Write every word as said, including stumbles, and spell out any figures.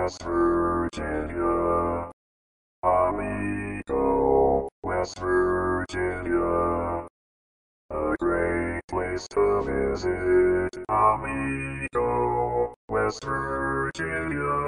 West Virginia. Amigo, West Virginia. A great place to visit. Amigo, West Virginia.